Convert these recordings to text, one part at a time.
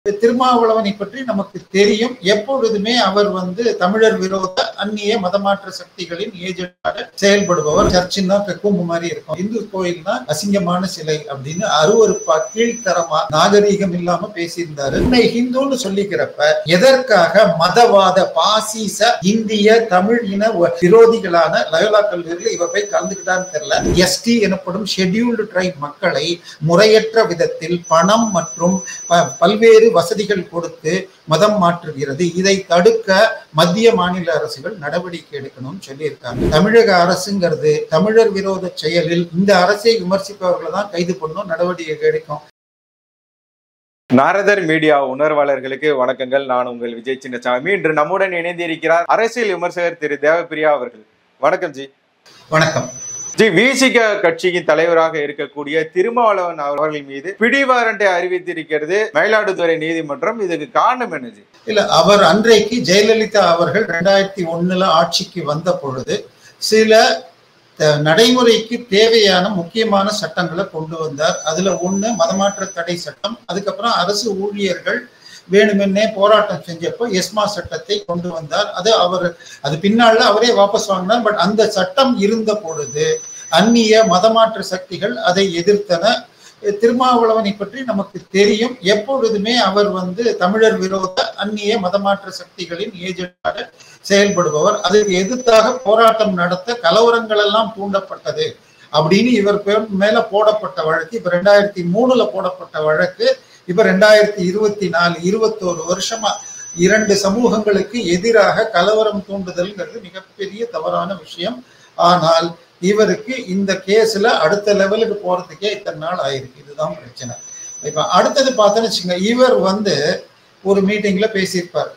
திருமாவளவனை பற்றி நமக்கு தெரியும். எப்பொழுதுமே அவர் தமிழர் விரோத அந்நிய மதமாற்ற சக்திகளின் ஏஜென்டாக செயல்படுபவர். சர்ச்சுன்னா பெக்கும்பு மாதிரி இருக்கும், இந்து கோயில்னா அசிங்கமான சிலை அப்படின்னு அருவருப்பா கீழ்த்தரமா நாகரீகம் இல்லாம பேசியிருந்தாரு. உன்னை ஹிந்துன்னு சொல்லிக்கிறப்ப எதற்காக மதவாத பாசிச இந்திய தமிழ் இன விரோதிகளான லயோலா கல்லூரியில் இவர் போய் கலந்துக்கிட்டான்னு தெரியல. எஸ்டி எனப்படும் ஷெட்யூல்டு ட்ரைப் மக்களை முறையற்ற விதத்தில் பணம் மற்றும் பல்வேறு வசதிகள் கொடுத்து மதம் மாற்றுகிறது. இதை தடுக்க மத்திய மாநில அரசுகள் நடவடிக்கை எடுக்கணும்னு சொல்லியிருக்காங்க. தமிழக அரசுங்கிறது தமிழர் விரோத செயலில் இந்த அரசை விமர்சிப்பவர்களை தான் கைது பண்ணும், நடவடிக்கை எடுக்கும். நாரதர் மீடியா உணர்வாளர்களுக்கு வணக்கங்கள். நான் உங்கள் விஜய் சின்னசாமி. இன்று நம்முடன் இணைந்திருக்கிறார் அரசியல் விமர்சகர் திரு தேவப்பிரியா அவர்கள். வணக்கம் ஜி. வணக்கம் ஜி. விசிக கட்சியின் தலைவராக இருக்கக்கூடிய திருமாவளவன் அவர்கள் மீது பிடிவாரண்டை அறிவித்திருக்கிறது மயிலாடுதுறை நீதிமன்றம். இதுக்கு காரணம் என்ன ஜி? இல்ல, அவர் அன்றைக்கு ஜெயலலிதா அவர்கள் 2001 ஆட்சிக்கு வந்த பொழுது சில நடைமுறைக்கு தேவையான முக்கியமான சட்டங்களை கொண்டு வந்தார். அதுல ஒண்ணு மதமாற்ற தடை சட்டம். அதுக்கப்புறம் அரசு ஊழியர்கள் வேணுமென்னே போராட்டம் செஞ்சப்போ எஸ்மா சட்டத்தை கொண்டு வந்தார். அது பின்னால அவரே வாபஸ் வாங்கினார். பட் அந்த சட்டம் இருந்த பொழுது அந்நிய மதமாற்ற சக்திகள் அதை எதிர்த்தன. திருமாவளவனை பற்றி நமக்கு தெரியும். எப்பொழுதுமே அவர் தமிழர் விரோத அந்நிய மதமாற்ற சக்திகளின் ஏஜென்டாக செயல்படுபவர். அதுக்கு எதிர்த்தாக போராட்டம் நடத்த கலவரங்கள் எல்லாம் தூண்டப்பட்டது அப்படின்னு இவர் மேல போடப்பட்ட வழக்கு. இப்ப 2003 போடப்பட்ட வழக்கு இப்ப 2024 21 வருஷமா இரண்டு சமூகங்களுக்கு எதிராக கலவரம் தூண்டுதல்ங்கிறது மிகப்பெரிய தவறான விஷயம். ஆனால் இவருக்கு இந்த கேஸ்ல அடுத்த லெவலுக்கு போறதுக்கே இத்தனை நாள் ஆயிருக்கு. இதுதான் பிரச்சனை. இப்ப அடுத்தது பார்த்தோன்னு வச்சுங்க, இவர் ஒரு மீட்டிங்ல பேசியிருப்பார்.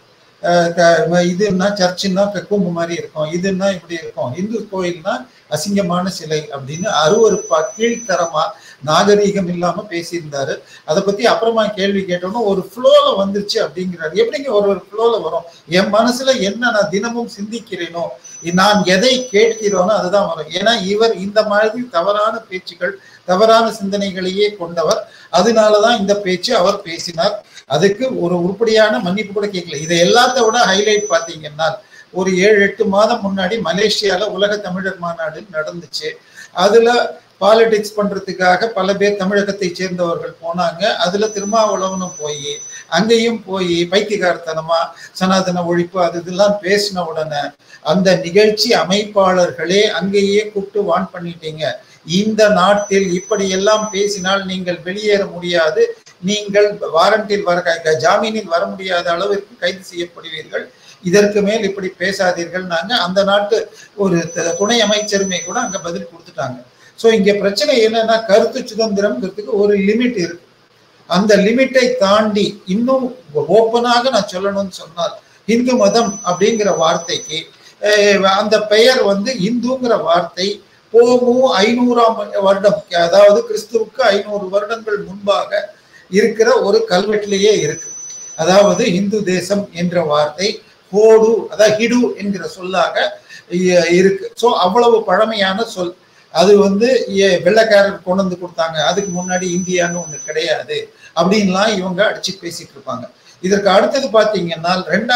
இதுன்னா சர்ச்சுன்னா பெக்கும்பு மாதிரி இருக்கும், இதுன்னா இப்படி இருக்கும், இந்து கோயில்னா அசிங்கமான சிலை அப்படின்னு அருவருப்பா கீழ்த்தரமா நாகரீகம் இல்லாம பேசியிருந்தாரு. அதை பத்தி அப்புறமா கேள்வி கேட்டோம்னா ஒரு ஃப்ளோல வந்துருச்சு அப்படிங்கிறாரு. எப்படிங்க ஒரு ஃப்ளோல வரும்? என் மனசுல என்ன நான் தினமும் சிந்திக்கிறேனோ, நான் எதை கேட்கிறோனோ அதுதான் வரும். ஏன்னா இவர் இந்த மாதிரி தவறான பேச்சுக்கள் தவறான சிந்தனைகளையே கொண்டவர். அதனாலதான் இந்த பேச்சு அவர் பேசினார். அதுக்கு ஒரு உருப்படியான மன்னிப்பு கூட கேட்கல. இதை எல்லாத்த விட ஹைலைட் பாத்தீங்கன்னா, ஒரு 7-8 மாதம் முன்னாடி மலேசியால உலக தமிழர் மாநாடு நடந்துச்சு. அதுல பாலிடிக்ஸ் பண்றதுக்காக பல பேர் தமிழகத்தை சேர்ந்தவர்கள் போனாங்க. அதுல திருமாவளவனும் அங்கேயும் போய் பைத்தியகாரத்தனமா சனாதன ஒழிப்பு அது இதெல்லாம் பேசின உடனே அந்த நிகழ்ச்சி அமைப்பாளர்களே அங்கேயே கூப்பிட்டு வான் பண்ணிட்டீங்க. இந்த நாட்டில் இப்படி எல்லாம் பேசினால் நீங்கள் வெளியேற முடியாது, நீங்கள் வாரண்டில் ஜாமீனில் வர முடியாத அளவிற்கு கைது செய்யப்படுவீர்கள், இதற்கு மேல் இப்படி பேசாதீர்கள். அந்த நாட்டு ஒரு துணை அமைச்சருமே கூட அங்க பதில் கொடுத்துட்டாங்க. சோ இங்க பிரச்சனை என்னன்னா, கருத்து சுதந்திரம்ங்கிறதுக்கு ஒரு லிமிட் இருக்கு. அந்த லிமிட்டை தாண்டி இன்னும் ஓப்பனாக நான் சொல்லணும்னு சொன்னால், இந்து மதம் அப்படிங்கிற வார்த்தைக்கு அந்த பெயர் இந்துங்கிற வார்த்தை போமு 500ஆம் வருடம், அதாவது கிறிஸ்துவுக்கு 500 வருடங்கள் முன்பாக இருக்கிற ஒரு கல்வெட்டிலேயே இருக்கு. அதாவது இந்து தேசம் என்ற வார்த்தை ஹோடு, அதாவது ஹிடு என்கிற சொல்லாக இருக்கு. ஸோ அவ்வளவு பழமையான சொல். அது வெள்ளைக்காரர் கொண்டு வந்து கொடுத்தாங்க, அதுக்கு முன்னாடி இந்தியான்னு ஒண்ணு கிடையாது அப்படின்லாம் இவங்க அடிச்சு பேசிட்டு இருப்பாங்க. இதற்கு அடுத்தது பாத்தீங்கன்னா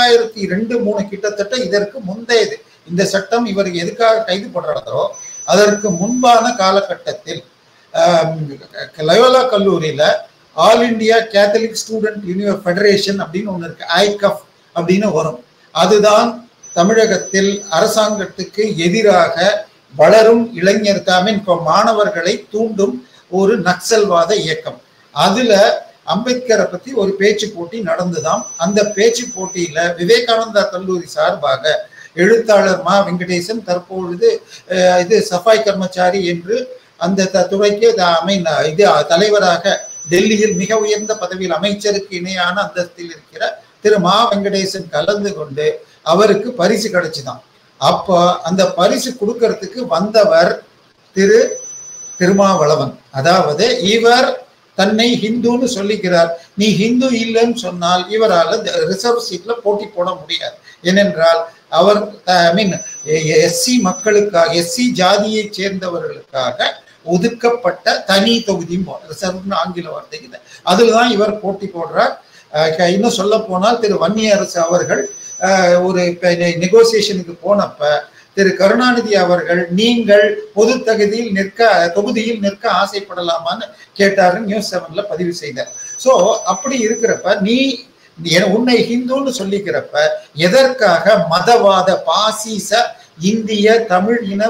2002-3 கிட்டத்தட்ட இதற்கு முந்தையது. இந்த சட்டம் இவருக்கு எதுக்காக கைது பண்றதோ அதற்கு முன்பான காலகட்டத்தில் லயோலா கல்லூரியில ஆல் இண்டியா கேத்தலிக் ஸ்டூடெண்ட் யூனிவர் ஃபெடரேஷன் அப்படின்னு ஒண்ணு இருக்கு, ஐகஃப் அப்படின்னு வரும். அதுதான் தமிழகத்தில் அரசாங்கத்துக்கு எதிராக வளரும் இளைஞர் மாணவர்களை தூண்டும் ஒரு நக்சல்வாத இயக்கம். அதுல அம்பேத்கரை பத்தி ஒரு பேச்சு போட்டி நடந்துதான். அந்த பேச்சு போட்டியில விவேகானந்தா கல்லூரி சார்பாக எழுத்தாளர் மா வெங்கடேசன், தற்பொழுது சஃபாய் கர்மச்சாரி என்று அந்த துறைக்கு தலைவராக டெல்லியில் மிக உயர்ந்த பதவியில் அமைச்சருக்கு இணையான அந்தஸ்தில் இருக்கிற திரு மா வெங்கடேசன் கலந்து கொண்டு அவருக்கு பரிசு கிடைச்சுதான். அப்போ அந்த பரிசு கொடுக்கறதுக்கு வந்தவர் திருமாவளவன். அதாவது இவர் தன்னை ஹிந்துன்னு சொல்லிக்கிறார். நீ ஹிந்து இல்லைன்னு சொன்னால் இவரால் ரிசர்வ் சீட்ல போட்டி போட முடியாது. ஏனென்றால் அவர் எஸ்சி மக்களுக்காக, எஸ்சி ஜாதியை சேர்ந்தவர்களுக்காக ஒதுக்கப்பட்ட தனி தொகுதியும் ரிசர்வ்னு ஆங்கில வார்த்தைக்கு அதுலதான் இவர் போட்டி போடுறார். இன்னும் சொல்ல போனால் திரு வன்னியரசு அவர்கள் ஒரு நெகோசியேஷனுக்கு போனப்ப திரு கருணாநிதி அவர்கள் நீங்கள் பொது தொகுதியில் நிற்க ஆசைப்படலாமான்னு கேட்டாரு நியூஸ் 7ல பதிவு செய்தார். சோ அப்படி இருக்கிறப்ப நீ உன்னை ஹிந்துன்னு சொல்லிக்கிறப்ப எதற்காக மதவாத பாசிச இந்திய தமிழ் இன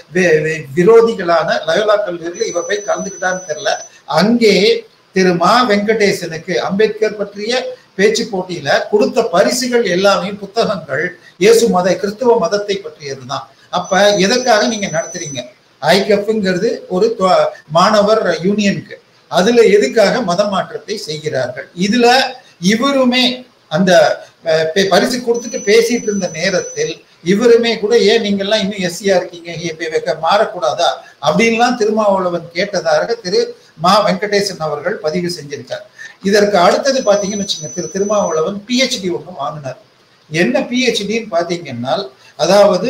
விரோதிகளான லயோலா கல்லூரியில் இவர் போய் கலந்துக்கிட்டான்னு தெரியல. அங்கே திரு மா வெங்கடேசனுக்கு அம்பேத்கர் பற்றிய பேச்சு போட்டியில கொடுத்த பரிசுகள் எல்லாமே புத்தகங்கள் இயேசு கிறிஸ்துவ மதத்தை பற்றியதுதான். அப்ப எதற்காக நீங்க நடத்துறீங்க? ஐகப்ங்கிறது ஒரு மாணவர் யூனியனுக்கு, அதுல எதுக்காக மத மாற்றத்தை செய்கிறார்கள்? இதுல இவருமே அந்த பரிசு கொடுத்துட்டு பேசிட்டு இருந்த நேரத்தில் இவருமே கூட ஏன் நீங்கெல்லாம் இன்னும் எஸ்சியா இருக்கீங்க, மாறக்கூடாதா அப்படின்லாம் திருமாவளவன் கேட்டதாக திரு மா வெங்கடேசன் அவர்கள் பதிவு செஞ்சிருக்கார். இதற்கு அடுத்தது பாத்தீங்கன்னு வச்சுங்க, திருமாவளவன் PhD ஒன்று வாங்கினார். என்ன PhDன்னு பாத்தீங்கன்னா, அதாவது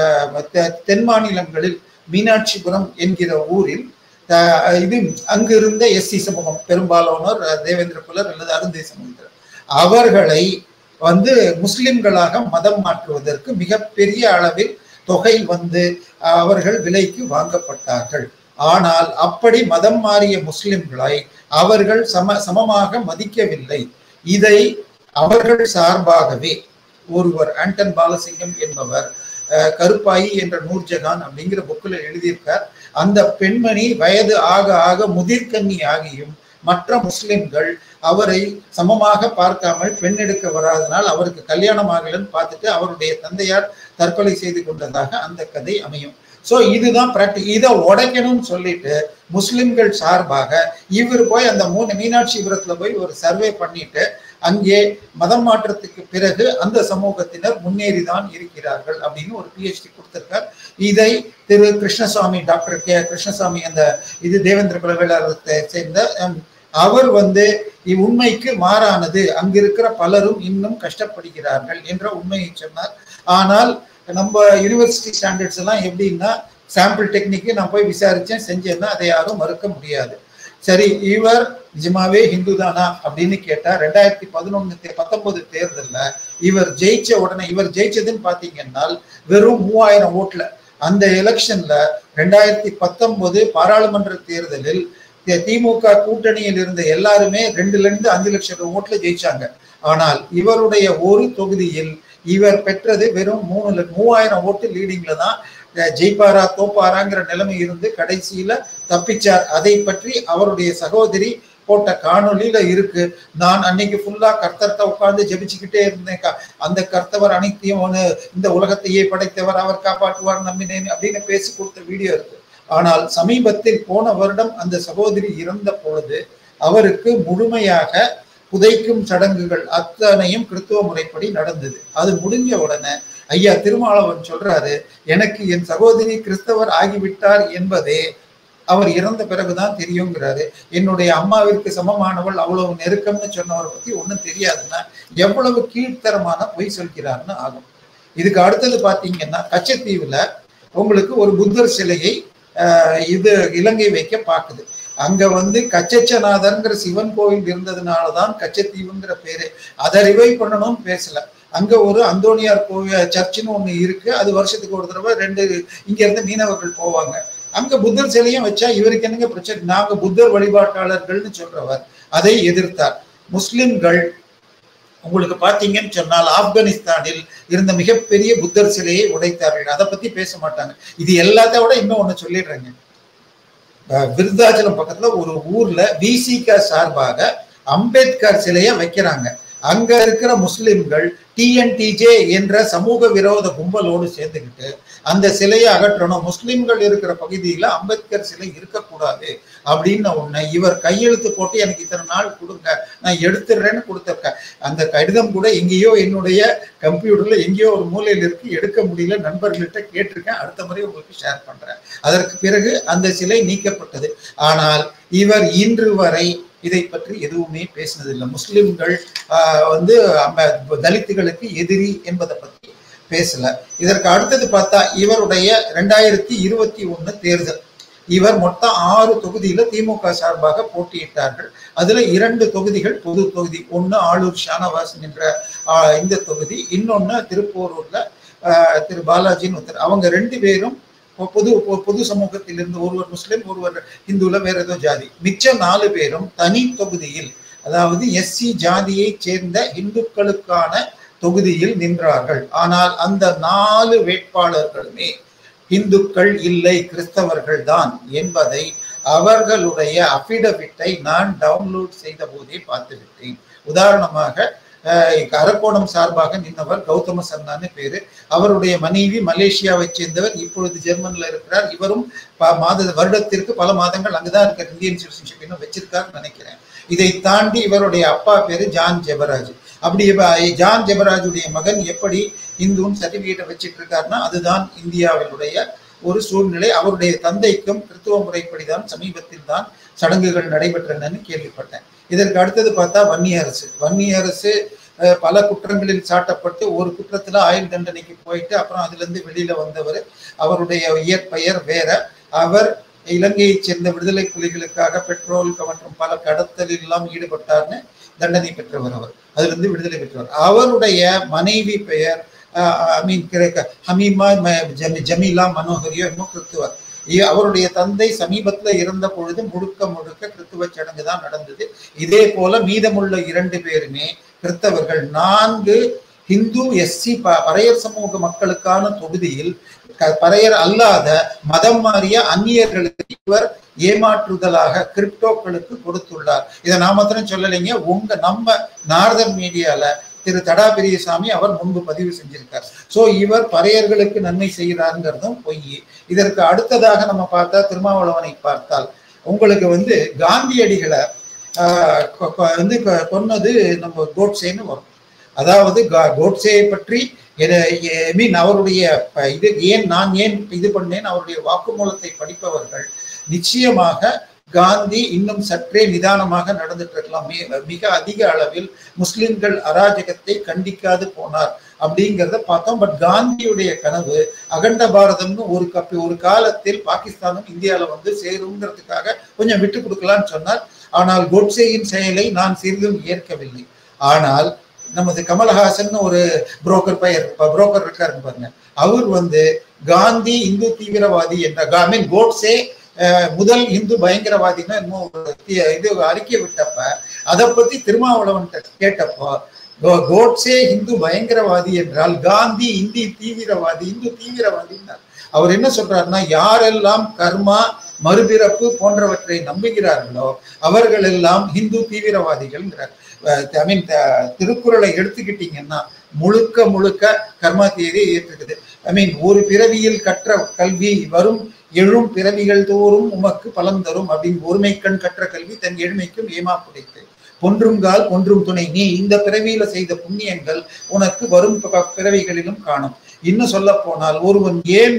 தென் மாநிலங்களில் மீனாட்சிபுரம் என்கிற ஊரில் இது அங்கிருந்த எஸ்சி சமூகம் பெரும்பாலானோர் தேவேந்திர குலர் அல்லது அருந்தை சமூகத்தினர் அவர்களை முஸ்லிம்களாக மதம் மாற்றுவதற்கு மிகப்பெரிய அளவில் தொகை அவர்கள் விலைக்கு வாங்கப்பட்டார்கள். ஆனால் அப்படி மதம் மாறிய முஸ்லிம்களை அவர்கள் சமமாக மதிக்கவில்லை. இதை அவர்கள் சார்பாகவே ஒருவர் ஆண்டன் பாலசிங்கம் என்பவர் கருப்பாயி என்ற நூர்ஜஹான் அப்படிங்கிற புக்கில் எழுதியிருக்கார். அந்த பெண்மணி வயது ஆக ஆக முதிர்கன்னி ஆகியும் மற்ற முஸ்லிம்கள் அவரை சமமாக பார்க்காமல் பெண் எடுக்க வராதனால் அவருக்கு கல்யாணம் ஆகலன்னு பார்த்துட்டு அவருடைய தந்தையார் தற்கொலை செய்து கொண்டதாக அந்த கதை அமையும். சோ இதுதான் இதை உடைக்கணும்னு சொல்லிட்டு முஸ்லிம்கள் சார்பாக இவர் போய் அந்த மீனாட்சிபுரத்துல போய் ஒரு சர்வே பண்ணிட்டு அங்கே மதம் மாற்றத்துக்கு பிறகு அந்த சமூகத்தினர் முன்னேறிதான் இருக்கிறார்கள் அப்படின்னு ஒரு PhD கொடுத்திருக்கார். இதை திரு கிருஷ்ணசாமி, டாக்டர் கிருஷ்ணசாமி, அந்த இது தேவேந்திர குல வேளாளத்தை சேர்ந்த அவர் உண்மைக்கு மாறானது, அங்கிருக்கிற பலரும் இன்னும் கஷ்டப்படுகிறார்கள் என்ற உண்மையை சொன்னார். ஆனால் நம்ம யூனிவர்சிட்டி ஸ்டாண்டர்ட்ஸ் எல்லாம் எப்படின்னா, சாம்பிள் டெக்னிக்கு நான் போய் விசாரிச்சேன் செஞ்சேன்னா அதை யாரும் மறுக்க முடியாது. சரி, இவர் நிஜமாவே ஹிந்து தானா அப்படின்னு கேட்டா 2019 தேர்தல்ல இவர் ஜெயிச்ச உடனே, இவர் ஜெயிச்சதுன்னு பாத்தீங்கன்னா வெறும் 3000 ஓட்டுல, அந்த எலெக்ஷன்ல 2019 பாராளுமன்ற தேர்தலில் திமுக கூட்டணியில் இருந்த எல்லாருமே 2-5 லட்சம் ஓட்டுல ஜெயிச்சாங்க. ஆனால் இவருடைய ஒரு தொகுதியில் இவர் பெற்றது வெறும் 3000 ஓட்டு லீடிங்ல தான் ஜெயிப்பாரா தோப்பாராங்கிற நிலைமை இருந்து கடைசியில தப்பிச்சார். அதை பற்றி அவருடைய சகோதரி போட்ட காணொலியில இருக்கு. நான் அன்னைக்கு ஃபுல்லா கர்த்தர்ட்ட உட்கார்ந்து ஜெபிச்சுக்கிட்டே இருந்தேன், அந்த கர்த்தவர் அனைத்தையும் இந்த உலகத்தையே படைத்தவர், அவர் காப்பாற்றுவார் நம்பினேன் அப்படின்னு பேசி கொடுத்த வீடியோ இருக்கு. ஆனால் சமீபத்தில் போன வருடம் அந்த சகோதரி இறந்த பொழுது அவருக்கு முழுமையாக புதைக்கும் சடங்குகள் அத்தனையும் கிறிஸ்துவ முறைப்படி நடந்தது. அது முடிஞ்ச உடனே ஐயா திருமாவளவன் சொல்றாரு, எனக்கு என் சகோதரி கிறிஸ்தவர் ஆகிவிட்டார் என்பதே அவர் இறந்த பிறகுதான் தெரியுங்கிறாரு. என்னுடைய அம்மாவிற்கு சமமானவள், அவ்வளவு நெருக்கம்னு சொன்னவரை பத்தி ஒன்றும் தெரியாதுன்னா எவ்வளவு கீழ்த்தரமான பொய் சொல்கிறார்னு ஆகும். இதுக்கு அடுத்தது பாத்தீங்கன்னா, கச்சத்தீவுல உங்களுக்கு ஒரு புத்தர் சிலையை இது இலங்கை வைக்க பாக்குது. அங்க கச்சச்சநாதர்ங்கிற சிவன் கோவில் இருந்ததுனாலதான் கச்சத்தீவுங்கிற பேரு. அதை ரிவைவ் பண்ணணும்னு பேசல. அங்க ஒரு அந்தோனியார் கோவில் சர்ச்சுன்னு ஒண்ணு இருக்கு. அது வருஷத்துக்கு ஒரு தடவை 2 இங்க இருந்து மீனவர்கள் போவாங்க. அங்க புத்தர் சிலையும் வச்சா இவருக்கு என்னங்க பிரச்சனை? நாங்க புத்தர் வழிபாட்டாளர்கள்னு சொல்றவர் அதை எதிர்த்தார். முஸ்லிம்கள் உங்களுக்கு பாத்தீங்கன்னு சொன்னால் ஆப்கானிஸ்தானில் இருந்த மிகப்பெரிய புத்தர் சிலையை உடைத்தார்கள். அதை பத்தி பேச மாட்டாங்க. இது எல்லாத்த விட இன்னும் ஒண்ணு சொல்லிடுறேங்க. விருத்தாச்சலம் பக்கத்துல ஒரு ஊர்ல VCK சார்பாக அம்பேத்கர் சிலையை வைக்கிறாங்க. அங்க இருக்கிற முஸ்லிம்கள் TNTJ என்ற சமூக விரோத கும்பலோடு சேர்ந்துக்கிட்டு அந்த சிலையை அகற்றணும், முஸ்லிம்கள் இருக்கிற பகுதியில அம்பேத்கர் சிலை இருக்கக்கூடாது அப்படின்னு ஒண்ணு இவர் கையெழுத்து போட்டு எனக்கு இத்தனை நாள் கொடுங்க நான் எடுத்துடுறேன்னு கொடுத்திருக்கேன். அந்த கடிதம் கூட எங்கேயோ என்னுடைய கம்ப்யூட்டர்ல எங்கேயோ ஒரு மூலையில் இருக்கு, எடுக்க முடியல, நண்பர்கள்ட்ட கேட்டிருக்கேன், அடுத்த முறை உங்களுக்கு ஷேர் பண்றேன். அதற்கு பிறகு அந்த சிலை நீக்கப்பட்டது. ஆனால் இவர் இன்று வரை இதை பற்றி எதுவுமே பேசினதில்லை. முஸ்லிம்கள் தலித்துகளுக்கு எதிரி என்பதை பற்றி பேசல. இதற்கு அடுத்தது பார்த்தா இவருடைய 2021 தேர்தல் இவர் மொத்தம் 6 தொகுதியில திமுக சார்பாக போட்டியிட்டார்கள். அதுல 2 தொகுதிகள் பொது தொகுதி. ஒன்னு ஆளூர் ஷானவாஸ் என்ற இந்த தொகுதி, இன்னொன்னு திருப்போரூர்ல திரு பாலாஜின்னு ஒருத்தர். அவங்க 2 பேரும் பொது சமூகத்திலிருந்து, ஒருவர் முஸ்லிம், ஒருவர் இந்துல, வேற ஏதோ ஜாதி. மிச்சம் 4 பேரும் தனி தொகுதியில், அதாவது எஸ்சி ஜாதியை சேர்ந்த இந்துக்களுக்கான தொகுதியில் நின்றார்கள். ஆனால் அந்த 4 வேட்பாளர்களுமே இந்துக்கள் இல்லை, கிறிஸ்தவர்கள் தான் என்பதை அவர்களுடைய அபிடவிட்டை நான் டவுன்லோட் செய்த போதே பார்த்துவிட்டேன். உதாரணமாக அரக்கோணம் சார்பாக நின்றவர் கௌதம சன்னான்னு பேரு. அவருடைய மனைவி மலேசியாவை சேர்ந்தவர், இப்பொழுது ஜெர்மன்ல இருக்கிறார். இவரும் வருடத்திற்கு பல மாதங்கள் அங்குதான் இருக்கிற இந்தியன் சிட்டிசன்ஷிப் இன்னும் வச்சிருக்காருன்னு நினைக்கிறேன். இதை தாண்டி இவருடைய அப்பா பேரு ஜான் ஜெபராஜ். அப்படி ஜான் ஜெபராஜுடைய மகன் எப்படி இந்துன்னு சர்டிபிகேட்டை வச்சிட்டு இருக்காருன்னா அதுதான் இந்தியாவினுடைய ஒரு சூழ்நிலை. அவருடைய தந்தைக்கும் கிறிஸ்துவ முறைப்படிதான் சமீபத்தில் தான் சடங்குகள் நடைபெற்றனன்னு கேள்விப்பட்டேன். இதற்கு அடுத்தது பார்த்தா வன்னியரசு பல குற்றங்களில் சாட்டப்பட்டு ஒரு குற்றத்துல ஆயுள் தண்டனைக்கு போயிட்டு அப்புறம் அதுல இருந்து வெளியில வந்தவர். அவருடைய இயற்பெயர் வேற. அவர் இலங்கையை சேர்ந்த விடுதலை புலிகளுக்காக பெட்ரோல் மற்றும் பல கடத்தலில் எல்லாம் ஈடுபட்டார்னு தண்டனை பெற்றவர். அவர் அதுல இருந்து விடுதலை பெற்றவர். அவருடைய மனைவி பெயர் ஹமீமா ஜமீலா மனோகரியோ என்னமோ கிறிஸ்துவர். அவருடைய தந்தை சமீபத்துல இறந்த பொழுது முழுக்க கிறிஸ்துவ சடங்கு தான் நடந்தது. இதே போல மீதமுள்ள 2 பேருமே கிறிஸ்தவர்கள். 4 ஹிந்து எஸ்சி பறையர் சமூக மக்களுக்கான தொகுதியில் பறையர் அல்லாத மதம் மாறிய அந்நியர்களுக்கு இவர் ஏமாற்றுதலாக கிரிப்டோக்களுக்கு கொடுத்துள்ளார். இதை நான் மாத்திரம் சொல்லலைங்க, நம்ம நார்தர்ன் மீடியால திரு தடா பெரியசாமி அவர் முன்பு பதிவு செஞ்சிருக்கார். சோ இவர் பறையர்களுக்கு நன்மை செய்கிறாருங்கிறதும் பொய். இதற்கு அடுத்ததாக நம்ம பார்த்தா திருமாவளவனை பார்த்தால் உங்களுக்கு காந்தியடிகளை கொன்னது நம்ம கோட்சேன்னு வரும். அதாவது கோட்சேயை பற்றி அவருடைய நான் ஏன் இது பண்ணேன், அவருடைய வாக்குமூலத்தை படிப்பவர்கள் நிச்சயமாக காந்தி இன்னும் சற்றே நிதானமாக நடந்துட்டு இருக்கலாம். மிக அதிக அளவில் முஸ்லிம்கள் அராஜகத்தை கண்டிக்காது போனார் அப்படிங்கிறத பார்த்தோம். பட் காந்தியுடைய கனவு அகண்ட பாரதம்னு ஒரு காலத்தில் பாகிஸ்தானும் இந்தியாவில சேருங்கிறதுக்காக கொஞ்சம் விட்டு கொடுக்கலான்னு சொன்னார். ஆனால் கோட்சேயின் செயலை நான் சிறிதும் ஏற்கவில்லை. ஆனால் நமது கமல்ஹாசன் ஒரு புரோக்கர் இருக்காருன்னு பாருங்க, அவர் காந்தி இந்து தீவிரவாதி என்ற கோட்சே முதல் இந்து பயங்கரவாதின்னா இது அறிக்கை விட்டப்ப அதை பத்தி திருமாவளவன் கேட்டப்போ கோட்சே இந்து பயங்கரவாதி என்றால் காந்தி இந்து தீவிரவாதின்னார். அவர் என்ன சொல்றாருன்னா, யாரெல்லாம் கர்மா மறுபிறப்பு போன்றவற்றை நம்புகிறார்களோ அவர்கள் எல்லாம் இந்து தீவிரவாதிகள்ங்கிறார். திருக்குறளை எடுத்துக்கிட்டீங்கன்னா முழுக்க கர்மா தியரியை ஏற்றுக்குது. ஒரு பிறவியில் கற்ற கல்வி வரும் 7 பிறவிகள் தோறும் உமக்கு பலன் தரும் அப்படின்னு. ஒருமை கண் கற்ற கல்வி தன் எழுமைக்கும் ஏமா புடைத்து பொன்றுங்கால் ஒன்றும் துணை, நீ இந்த பிறவியில செய்த புண்ணியங்கள் உனக்கு வரும் பிறவிகளிலும் காணும். இன்னும் சொல்ல போனால் ஒருவன் ஏன்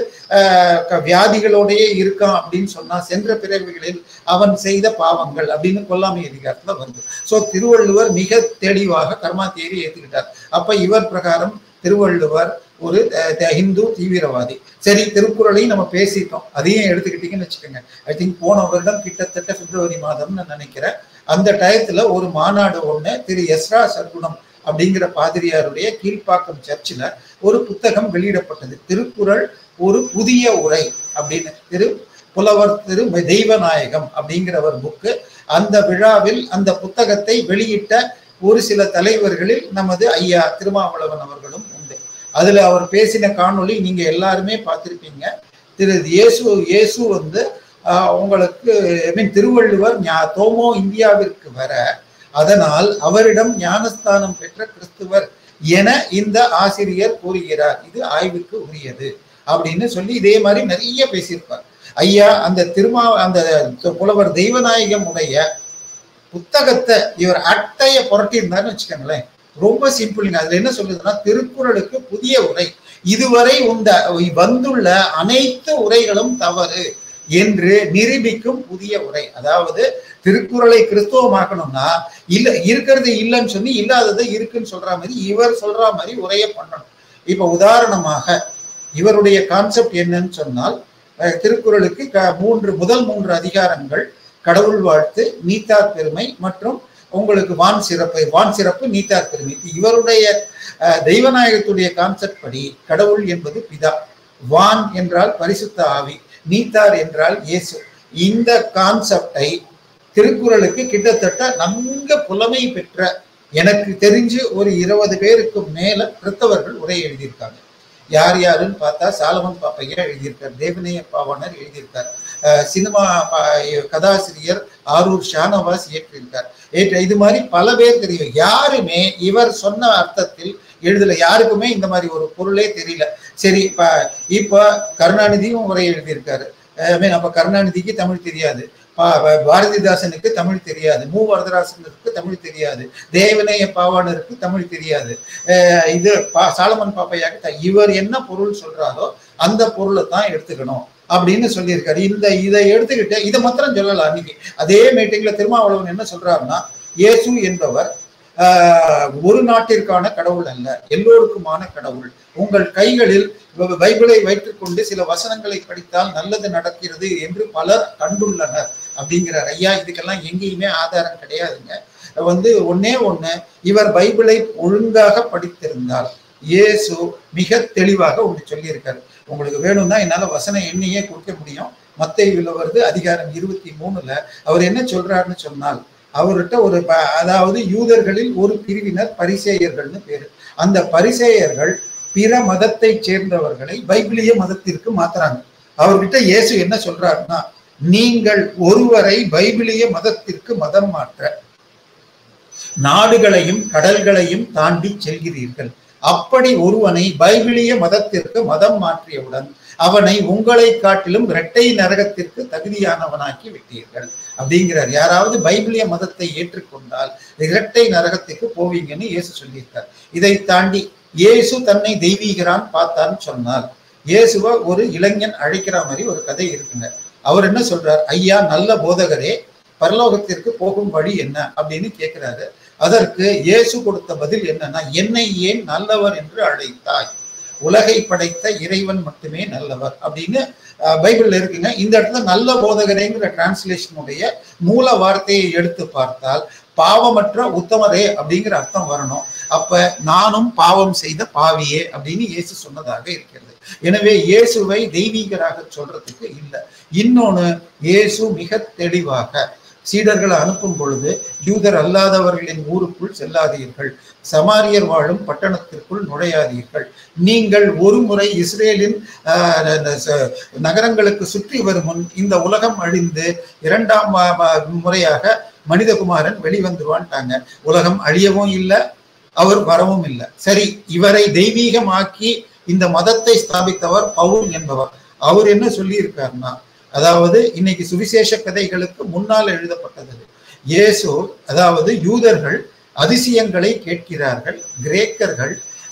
வியாதிகளோடையே இருக்கான் அப்படின்னு சொன்னா சென்ற பிறவிகளில் அவன் செய்த பாவங்கள் அப்படின்னு கொல்லாமை அதிகாரத்துல வருது. சோ திருவள்ளுவர் மிக தெளிவாக கர்மா தியரி ஏத்துக்கிட்டார். அப்ப இவர் பிரகாரம் திருவள்ளுவர் ஒரு ஹிந்து தீவிரவாதி. சரி, திருக்குறளையும் நம்ம பேசிட்டோம், அதையும் எடுத்துக்கிட்டீங்கன்னு வச்சுக்கோங்க. ஐ திங்க் போன வருடம் கிட்டத்தட்ட பிப்ரவரி மாதம்னு நினைக்கிறேன், அந்த டயத்துல ஒரு மாநாடு ஒண்ணு திரு எஸ்ரா சர்க்குணம் அப்படிங்கிற பாதிரியாருடைய கீழ்ப்பாக்கம் சர்ச்சில் ஒரு புத்தகம் வெளியிடப்பட்டது. திருக்குறள் ஒரு புதிய உரை அப்படின்னு புலவர் திரு தெய்வநாயகம் அப்படிங்கிறவர் புக்கு. அந்த விழாவில் அந்த புத்தகத்தை வெளியிட்ட ஒரு சில தலைவர்களில் நமது ஐயா திருமாவளவன் அவர்களும் உண்டு. அதுல அவர் பேசின காணொளி நீங்க எல்லாருமே பார்த்திருப்பீங்க. திரு இயேசு உங்களுக்கு திருவள்ளுவர் தோமோ இந்தியாவிற்கு வர, அதனால் அவரிடம் ஞானஸ்தானம் பெற்ற கிறிஸ்துவர் என இந்த ஆசிரியர் கூறுகிறார், இது ஆய்வுக்கு உரியது அப்படின்னு சொல்லி இதே மாதிரி நிறைய பேசியிருப்பார் ஐயா. அந்த புலவர் தெய்வநாயகம் உடைய புத்தகத்தை இவர் அட்டைய புரட்டி இருந்தாருன்னு வச்சுக்கோங்களேன். ரொம்ப சிம்பிளுங்க. அதுல என்ன சொல்லுதுன்னா, திருக்குறளுக்கு புதிய உரை, இதுவரை வந்துள்ள அனைத்து உரைகளும் தவறு என்று நிரூபிக்கும் புதிய உரை. அதாவது திருக்குறளை கிறிஸ்துவமாக்கணும்னா இருக்கிறது இல்லைன்னு சொல்லி இல்லாததை இருக்குன்னு சொல்ற மாதிரி இவர் சொல்ற மாதிரி உரையை பண்ணணும். இப்ப உதாரணமாக இவருடைய கான்செப்ட் என்னன்னு சொன்னால், திருக்குறளுக்கு முதல் மூன்று அதிகாரங்கள் கடவுள் வாழ்த்து, நீத்தார் பெருமை மற்றும் உங்களுக்கு வான் சிறப்பு நீத்தார் பெருமை. இவருடைய தெய்வநாயகத்துடைய கான்செப்ட் படி கடவுள் என்பது பிதா, வான் என்றால் பரிசுத்த ஆவி, நீத்தார் என்றால் இயேசு. இந்த கான்செப்டை திருக்குறளுக்கு கிட்டத்தட்ட நன்கு புலமை பெற்ற, எனக்கு தெரிஞ்சு ஒரு 20 பேருக்கு மேல கிறிஸ்தவர்கள் உரை எழுதியிருக்காங்க. யார் யாருன்னு பார்த்தா சாலமன் பாப்பையா எழுதியிருக்கார், தேவநேய பாவாணர் எழுதியிருக்கார், சினிமா கதாசிரியர் ஆரூர் ஷானவாஸ் ஏற்றிருக்கார். இது மாதிரி பல பேர் தெரியும். யாருமே இவர் சொன்ன அர்த்தத்தில் எழுதல, யாருக்குமே இந்த மாதிரி ஒரு பொருளே தெரியல. சரி, இப்ப கருணாநிதியும் உரை எழுதியிருக்காரு. அப்ப கருணாநிதிக்கு தமிழ் தெரியாது, பாரதிதாசனுக்கு தமிழ் தெரியாது, வரதராசனுக்கு தமிழ் தெரியாது, தேவநேய பாவாணருக்கு தமிழ் தெரியாது, இது சாலமன் பாப்பையாக இவர் என்ன பொருள் சொல்றாரோ அந்த பொருளை தான் எடுத்துக்கணும் அப்படின்னு சொல்லியிருக்காரு. இதை எடுத்துக்கிட்டு இதை மாத்திரம் சொல்லலாம். அன்னைக்கு அதே மீட்டிங்ல திருமாவளவன் என்ன சொல்றாருன்னா, இயேசு என்பவர் ஒரு நாட்டிற்கான கடவுள் அல்ல, எல்லோருக்குமான கடவுள். உங்கள் கைகளில் பைபிளை வைத்துக் கொண்டு சில வசனங்களை படித்தால் நல்லது நடக்கிறது என்று பலர் கண்டுள்ளனர் அப்படிங்கிறார். ஐயா, இதுக்கெல்லாம் எங்கேயுமே ஆதாரம் கிடையாதுங்க. ஒன்னே ஒண்ணு, இவர் பைபிளை ஒழுங்காக படித்திருந்தால் இயேசு மிக தெளிவாக ஒன்று சொல்லியிருக்காரு. உங்களுக்கு வேணும்னா என்னால வசன எண்ணியே கொடுக்க முடியும். மத்தேயுல வருது, அதிகாரம் 23ல அவர் என்ன சொல்றாருன்னு சொன்னால், அவர்கிட்ட அதாவது யூதர்களில் ஒரு பிரிவினர் பரிசேயர்கள்னு பேரு. அந்த பரிசேயர்கள் பிற மதத்தை சேர்ந்தவர்களை பைபிளிய மதத்திற்கு மாத்துறாங்க. அவர்கிட்ட இயேசு என்ன சொல்றாருன்னா, நீங்கள் ஒருவரை பைபிளிய மதத்திற்கு மதம் மாற்ற நாடுகளையும் கடல்களையும் தாண்டி செல்கிறீர்கள். அப்படி ஒருவனை பைபிளிய மதத்திற்கு மதம் மாற்றியவுடன் அவனை உங்களை காட்டிலும் இரட்டை நரகத்திற்கு தகுதியானவனாக்கி விட்டீர்கள் அப்படிங்கிறார். யாராவது பைபிளிய மதத்தை ஏற்றுக்கொண்டால் இரட்டை நரகத்துக்கு போவீங்கன்னு இயேசு சொல்லியிருக்கார். இதை தாண்டி இயேசு தன்னை தெய்வீகரான் பார்த்தான்னு சொன்னால், இயேசுவ ஒரு இளைஞன் அழைக்கிற மாதிரி ஒரு கதை இருக்குங்க. அவர் என்ன சொல்றார், ஐயா நல்ல போதகரே, பரலோகத்திற்கு போகும் வழி என்ன அப்படின்னு கேட்கிறாரு. அதற்கு இயேசு கொடுத்த பதில் என்னன்னா, என்னை ஏன் நல்லவர் என்று அழைத்தாய், உலகை படைத்த இறைவன் மட்டுமே நல்லவர் அப்படின்னு பைபிள்ல இருக்குங்க. இந்த இடத்துல நல்ல போதகரேங்கிற டிரான்ஸ்லேஷனுடைய மூல வார்த்தையை எடுத்து பார்த்தால் பாவமற்ற உத்தமரே அப்படிங்கிற அர்த்தம் வரணும். அப்ப நானும் பாவம் செய்த பாவியே அப்படின்னு இயேசு சொன்னதாக இருக்கிறது. எனவே இயேசுவை தெய்வீகராக சொல்றதுக்கு இல்லை. இன்னொன்னு, இயேசு மிக தெளிவாக சீடர்களை அனுப்பும் பொழுது, யூதர் அல்லாதவர்களின் ஊருக்குள் செல்லாதீர்கள், சமாரியர் வாழும் பட்டணத்திற்குள் நுழையாதீர்கள், நீங்கள் ஒரு முறை இஸ்ரேலின் நகரங்களுக்கு சுற்றி வரும் முன் இந்த உலகம் அழிந்து 2ஆம் முறையாக மனிதகுமாரன் வெளிவந்துருவான்ட்டாங்க. உலகம் அழியவும் இல்லை, அவர் வரவும் இல்லை. சரி, இவரை தெய்வீகமாக்கி இந்த மதத்தை ஸ்தாபித்தவர் பவுல் என்பவர். அவர் என்ன சொல்லி இருக்காருன்னா, அதாவது இன்னைக்கு சுவிசேஷ கதைகளுக்கு முன்னால் எழுதப்பட்டது. இயேசு, அதாவது யூதர்கள் அதிசயங்களை கேட்கிறார்கள், கிரேக்கர்கள்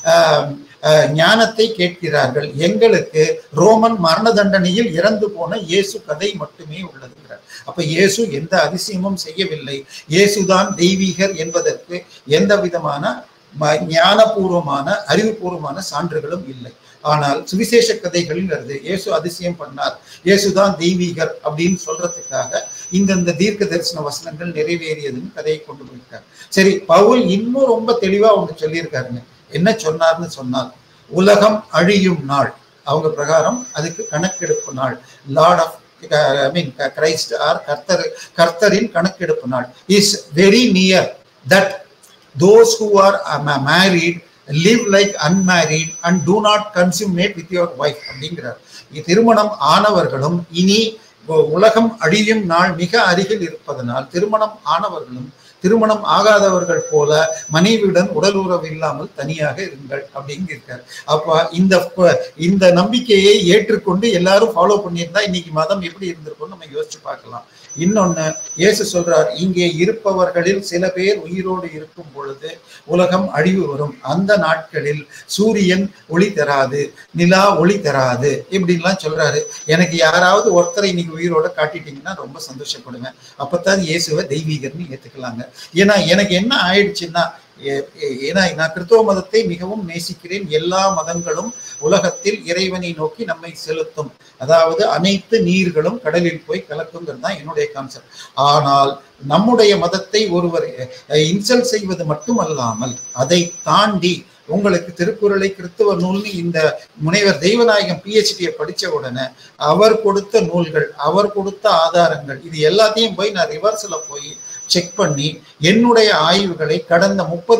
ஞானத்தை கேட்கிறார்கள், எங்களுக்கு ரோமன் மரண தண்டனையில் இறந்து போன இயேசு கதை மட்டுமே உள்ளதுங்கிறார். அப்ப இயேசு எந்த அதிசயமும் செய்யவில்லை. இயேசுதான் தெய்வீகர் என்பதற்கு எந்த விதமான ஞானபூர்வமான அறிவுபூர்வமான சான்றுகளும் இல்லை. ஆனால் சுவிசேஷ கதைகளில் வருது, இயேசு அதிசயம் பண்ணார், இயேசுதான் தெய்வீகர் அப்படின்னு சொல்றதுக்காக இந்த தீர்க்க தரிசன வசனங்கள் நிறைவேறியதுன்னு கதையை கொண்டு போயிருக்காரு. சரி, பவுல் இன்னும் ரொம்ப தெளிவா ஒன்று சொல்லியிருக்காருங்க. என்ன சொன்னார்னு சொன்னால், உலகம் அழியும் நாள், அவங்க பிரகாரம் அதுக்கு கணக்கெடுப்பு நாள், லார்ட் ஆஃப் கிரைஸ்ட் ஆர் கர்த்தரின் கணக்கெடுப்பு நாள் is very near. That those who are married live like unmarried and do not consummate with your wife அப்படிங்கிறார். திருமணம் ஆனவர்களும் இனி உலகம் அழியும் நாள் மிக அருகில் இருப்பதனால் திருமணம் ஆனவர்களும் திருமணம் ஆகாதவர்கள் போல மனைவியுடன் உடல் உறவு இல்லாமல் தனியாக இருங்கள் அப்படின்னு இருக்காரு. அப்ப இந்த நம்பிக்கையை ஏற்றுக்கொண்டு எல்லாரும் ஃபாலோ பண்ணியிருந்தா இன்னைக்கு மதம் எப்படி இருந்திருக்கும்னு நம்ம யோசிச்சு பார்க்கலாம். இன்னொன்னு, இயேசு சொல்றார், இங்கே இருப்பவர்களில் சில பேர் உயிரோடு இருக்கும் பொழுது உலகம் அழிவு வரும், அந்த நாட்களில் சூரியன் ஒளி தராது, நிலா ஒளி தராது இப்படின்லாம் சொல்றாரு. எனக்கு யாராவது ஒருத்தரை இன்னைக்கு உயிரோட காட்டிட்டீங்கன்னா ரொம்ப சந்தோஷப்படுவேன். அப்பத்தான் இயேசுவை தெய்வீகர்னு ஏத்துக்கலாங்க. ஏன்னா எனக்கு என்ன ஆயிடுச்சுன்னா, ஏன்னா நான் கிறிஸ்தவ மதத்தை மிகவும் நேசிக்கிறேன். எல்லா மதங்களும் உலகத்தில் இறைவனை நோக்கி நம்மை செலுத்தும், அதாவது அனைத்து நீர்களும் கடலில் போய் கலக்குங்கிறது தான் என்னுடைய கான்செப்ட். ஆனால் நம்முடைய மதத்தை ஒருவர் இன்சல்ட் செய்வது மட்டுமல்லாமல் அதை தாண்டி உங்களுக்கு திருக்குறளை கிறிஸ்துவ நூல்னு இந்த முனைவர் தெய்வநாயகம் PhD படிச்ச உடனே அவர் கொடுத்த நூல்கள், அவர் கொடுத்த ஆதாரங்கள், இது எல்லாத்தையும் போய் நான் ரிவர்ஸ்ல போய் செக் பண்ணி என்னுடைய ஆய்வுகளை கடந்த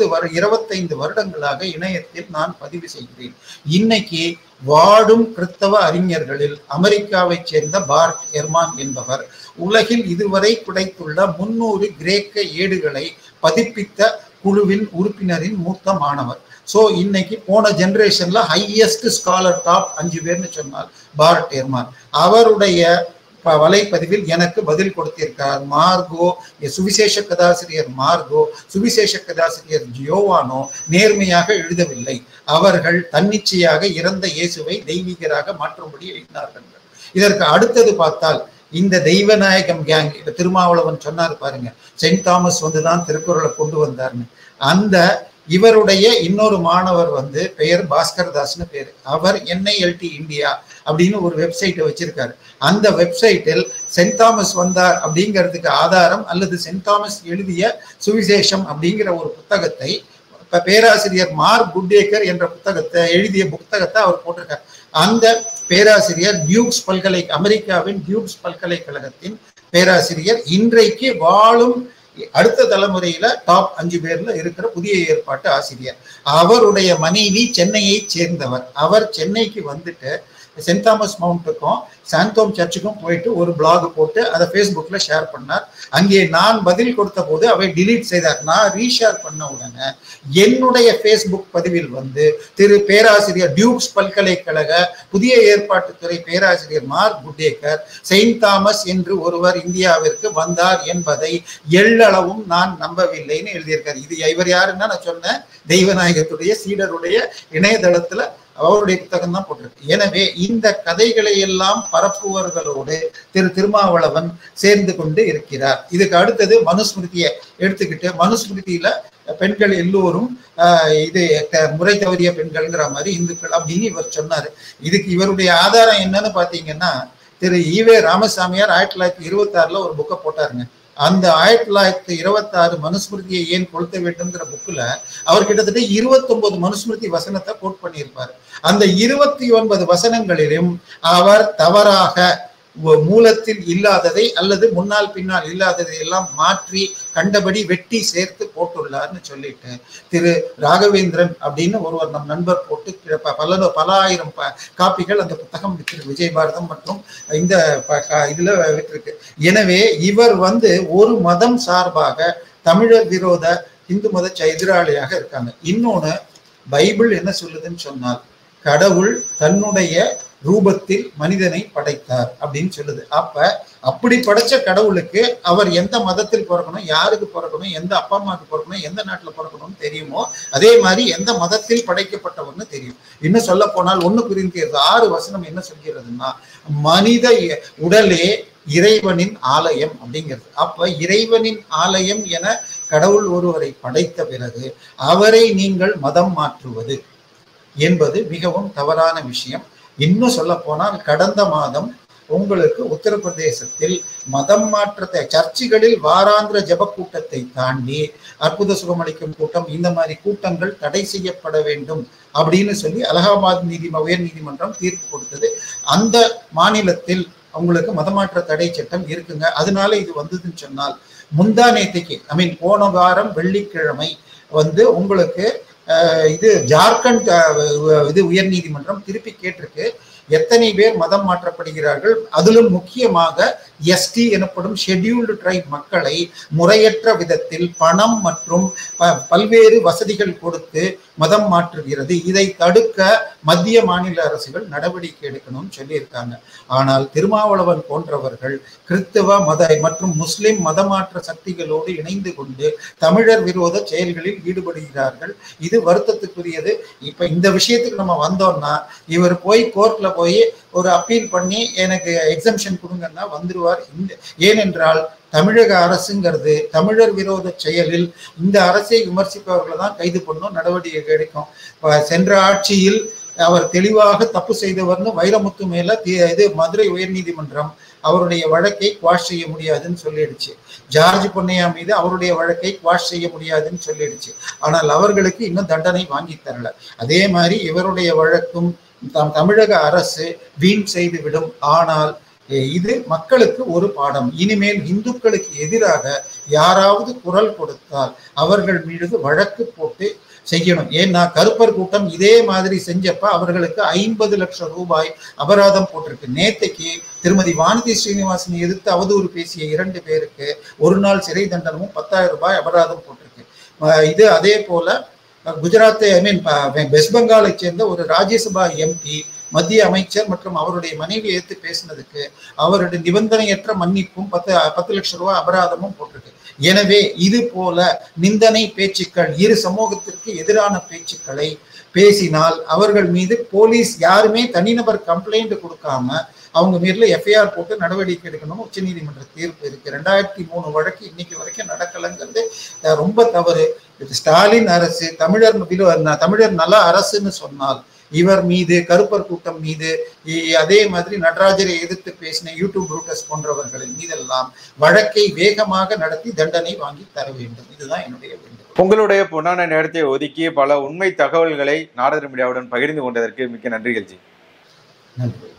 25 வருடங்களாக இணையத்தில் நான் பதிவு செய்கிறேன். இன்னைக்கு வாடும் கிறிஸ்தவ அறிஞர்களில் அமெரிக்காவை சேர்ந்த பார்ட் எர்மான் என்பவர் உலகில் இதுவரை கிடைத்துள்ள 300 கிரேக்க ஏடுகளை பதிப்பித்த குழுவின் உறுப்பினரின் மூத்த மாணவர். ஸோ இன்னைக்கு போன ஜெனரேஷன்ல ஹையஸ்ட் ஸ்காலர் டாப் 5 பேர்னு சொன்னால் பார்ட் எர்மான். அவருடைய வலைப்பதிவில் எனக்கு பதில் கொடுத்திருக்கிறார். மார்கோ, சுவிசேஷ கதாசிரியர் மார்கோ, சுவிசேஷ கதாசிரியர் ஜியோவானோ நேர்மையாக எழுதவில்லை. அவர்கள் தன்னிச்சையாக இறந்த இயேசுவை தெய்வீகராக மாற்றும்படி எழுதினார்கள். இதற்கு அடுத்தது பார்த்தால் இந்த தெய்வநாயகம் கேங், திருமாவளவன் சொன்னார் பாருங்க, செயின்ட் தாமஸ் வந்துதான் திருக்குறளை கொண்டு வந்தார்னு. அந்த இவருடைய இன்னொரு மாணவர் பெயர் பாஸ்கர் தாஸ்னு பேரு. அவர் NILT இந்தியா அப்படின்னு ஒரு வெப்சைட்டை வச்சிருக்காரு. அந்த வெப்சைட்டில் செயின்ட் தாமஸ் வந்தார் அப்படிங்கிறதுக்கு ஆதாரம் அல்லது செயின்ட் தாமஸ் எழுதிய சுவிசேஷம் அப்படிங்கிற ஒரு புத்தகத்தை பேராசிரியர் மார்க் குட்டேக்கர் என்ற எழுதிய புத்தகத்தை அவர் போட்டிருக்கார். அந்த பேராசிரியர் அமெரிக்காவின் டியூக்ஸ் பல்கலைக்கழகத்தின் பேராசிரியர், இன்றைக்கு வாழும் அடுத்த தலைமுறையில டாப் 5 பேர்ல இருக்கிற புதிய ஏற்பாட்டு ஆசிரியர். அவருடைய மனைவி சென்னையை சேர்ந்தவர். அவர் சென்னைக்கு வந்துட்டு செயின்ட் தாமஸ் மவுண்ட்டுக்கும் சாந்தோம் சர்ச்சுக்கும் போயிட்டு ஒரு பிளாக் போட்டு அதை ஃபேஸ்புக்ல ஷேர் பண்ணார். அங்கே நான் பதில் கொடுத்த போது அவை டிலீட் செய்தார். நான் ரீஷேர் பண்ண உடனே என்னுடைய ஃபேஸ்புக் பதிவில் திரு பேராசிரியர் டியூக்ஸ் பல்கலைக்கழக புதிய ஏற்பாட்டுத்துறை பேராசிரியர் மார்க் குட்டேக்கர் செயின்ட் தாமஸ் என்று ஒருவர் இந்தியாவிற்கு வந்தார் என்பதை எள்ளளவும் நான் நம்பவில்லைன்னு எழுதியிருக்காரு. இது இவர் யாருன்னா நான் சொன்னேன், தெய்வநாயகத்துடைய சீடருடைய இணையதளத்துல அவருடைய புத்தகம் தான் போட்டிருக்கு. எனவே இந்த கதைகளை எல்லாம் பரப்புவர்களோடு திருமாவளவன் சேர்ந்து கொண்டு இருக்கிறார். இதுக்கு அடுத்தது மனுஸ்மிருதியை எடுத்துக்கிட்டு, மனுஸ்மிருதியில பெண்கள் எல்லோரும் இது முறை தவறிய பெண்கள்ங்கிற மாதிரி இந்துக்கள் அப்படின்னு இவர் சொன்னாரு. இதுக்கு இவருடைய ஆதாரம் என்னன்னு பாத்தீங்கன்னா, திரு ஈவே ராமசாமியார் 1926 ஒரு புக்கை போட்டாருங்க. அந்த 1926 மனுஸ்மிருதியை ஏன் கொளுத்த வேண்டும்ங்கிற புக்ல அவர் கிட்டத்தட்ட 29 மனுஸ்மிருதி வசனத்தை கோட் பண்ணியிருப்பாரு. அந்த 29 வசனங்களிலும் அவர் தவறாக மூலத்தில் இல்லாததை அல்லது முன்னால் பின்னால் இல்லாததை எல்லாம் மாற்றி கண்டபடி வெட்டி சேர்த்து போட்டுள்ளார்னு சொல்லிட்டு திரு ராகவேந்திரன் அப்படின்னு ஒருவர் நம் நண்பர் போட்டு பல ஆயிரம் காப்பிகள் அந்த புத்தகம் வித்திருக்கு, விஜய் பாரதம் மற்றும் இந்த இதுல விட்டிருக்கு. எனவே இவர் ஒரு மதம் சார்பாக தமிழர் விரோத இந்து மத எதிராளியாக இருக்காங்க. இன்னொன்னு, பைபிள் என்ன சொல்லுதுன்னு சொன்னால், கடவுள் தன்னுடைய ரூபத்தில் மனிதனை படைத்தார் அப்படின்னு சொல்லுது. அப்படி படைச்ச கடவுளுக்கு அவர் எந்த மதத்தில் பிறக்கணும், யாருக்கு பிறக்கணும், எந்த அப்பா அம்மாவுக்கு பிறக்கணும், எந்த நாட்டுல பிறக்கணும்னு தெரியுமோ அதே மாதிரி எந்த மதத்தில் படைக்கப்பட்டவர்னு தெரியும். இன்னும் சொல்ல போனால் 1 கொரிந்தியர் 6 வசனம் என்ன சொல்கிறதுன்னா, மனித உடலே இறைவனின் ஆலயம் அப்படிங்கிறது. இறைவனின் ஆலயம் என கடவுள் ஒருவரை படைத்த பிறகு அவரை நீங்கள் மதம் மாற்றுவது என்பது மிகவும் தவறான விஷயம். இன்னும் சொல்ல போனால், கடந்த மாதம் உங்களுக்கு உத்தரப்பிரதேசத்தில் மதம் மாற்றத்தை, சர்ச்சுகளில் வாராந்திர ஜப கூட்டத்தை தாண்டி அற்புத சுகமளிக்கும் கூட்டம், இந்த மாதிரி கூட்டங்கள் தடை செய்யப்பட வேண்டும் அப்படின்னு சொல்லி அலகாபாத் உயர் நீதிமன்றம் தீர்ப்பு கொடுத்தது. அந்த மாநிலத்தில் உங்களுக்கு மதமாற்ற தடை சட்டம் இருக்குங்க. அதனால இது வந்ததுன்னு சொன்னால், முந்தா நேற்றுக்கு போன வாரம் வெள்ளிக்கிழமை உங்களுக்கு இது ஜார்க்கண்ட் இது உயர் நீதிமன்றம் திருப்பி கேட்டிருக்கு, எத்தனை பேர் மதம் மாற்றப்படுகிறார்கள், அதிலும் முக்கியமாக எஸ்டி எனப்படும் ஷெட்யூல்டு ட்ரைப் மக்களை முறையற்ற விதத்தில் பணம் மற்றும் பல்வேறு வசதிகள் கொடுத்து மதம் மாற்றுகிறது. இதை தடுக்க மத்திய மாநில அரசுகள் நடவடிக்கை எடுக்கணும்னு சொல்லியிருக்காங்க. ஆனால் திருமாவளவன் போன்றவர்கள் கிறிஸ்தவ மத மற்றும் முஸ்லிம் மதமாற்ற சக்திகளோடு இணைந்து கொண்டு தமிழர் விரோத செயல்களில் ஈடுபடுகிறார்கள். இது வருத்தத்துக்குரியது. இப்ப இந்த விஷயத்துக்கு நம்ம வந்தோம்னா, இவர் போய் கோர்ட்ல போய் ஒரு அப்பீல் பண்ணி எனக்கு எக்ஸம்ஷன் கொடுங்கன்னா வந்துருவார். ஏனென்றால் தமிழக அரசுங்கிறது தமிழர் விரோத செயலில் இந்த அரசை விமர்சிப்பவர்களை தான் கைது பண்ணும், நடவடிக்கை எடுக்கும். சென்ற ஆட்சியில் அவர் தெளிவாக தப்பு செய்தவர்னு வைரமுத்து மேல இது மதுரை உயர்நீதிமன்றம் அவருடைய வழக்கை குவாஷ் செய்ய முடியாதுன்னு சொல்லிடுச்சு. ஜார்ஜ் பொன்னையா மீது அவருடைய வழக்கை குவாஷ் செய்ய முடியாதுன்னு சொல்லிடுச்சு. ஆனால் அவர்களுக்கு இன்னும் தண்டனை வாங்கி தரல. அதே மாதிரி இவருடைய வழக்கும் தமிழக அரசு வீண் செய்துவிடும். ஆனால் இது மக்களுக்கு ஒரு பாடம். இனிமேல் இந்துக்களுக்கு எதிராக யாராவது குரல் கொடுத்தால் அவர்கள் மீது வழக்கு போட்டு செய்யணும். ஏன்னா கருப்பர் கூட்டம் இதே மாதிரி செஞ்சப்ப அவர்களுக்கு 50 லட்சம் ரூபாய் அபராதம் போட்டிருக்கு. நேத்தைக்கு திருமதி வானதி ஸ்ரீனிவாசன் எதிர்த்து அவதூறு பேசிய 2 பேருக்கு 1 நாள் சிறை தண்டனமும் 10,000 ரூபாய் அபராதம் போட்டிருக்கு. இது அதே போல குஜராத் வெஸ்ட் பெங்காலை சேர்ந்த ஒரு ராஜ்யசபா எம்பி மத்திய அமைச்சர் மற்றும் அவருடைய மனைவி எடுத்து பேசினதுக்கு அவருடைய நிபந்தனையற்ற மன்னிப்பும் 10 லட்சம் ரூபாய் அபராதமும் போட்டிருக்கு. எனவே இது போல நிந்தனை பேச்சுக்கள், இரு சமூகத்திற்கு எதிரான பேச்சுக்களை பேசினால் அவர்கள் மீது போலீஸ் யாருமே தனிநபர் கம்ப்ளைண்ட் கொடுக்காம அவங்க மீதுல எஃப்ஐஆர் போட்டு நடவடிக்கை எடுக்கணும். உச்ச நீதிமன்ற தீர்ப்பு இருக்கு. 2003 வழக்கு இன்னைக்கு வரைக்கும் நடக்கலைங்கிறது ரொம்ப தவறு. ஸ்டாலின் அரசு தமிழர் நல அரசுன்னு சொன்னால் இவர் மீது, கருப்பர் கூட்டம் மீது, அதே மாதிரி நடராஜரை எதிர்த்து பேசின யூடியூப் ரூட்டர்ஸ் போன்றவர்களின் மீதெல்லாம் வழக்கை வேகமாக நடத்தி தண்டனை வாங்கி தர வேண்டும். இதுதான் என்னுடைய வேண்டுகோள். உங்களுடைய பொன்னான நேரத்தை ஒதுக்கி பல உண்மை தகவல்களை நாரதர் மீடியாவுடன் பகிர்ந்து கொண்டதற்கு மிக்க நன்றிகள் ஜி. நன்றி.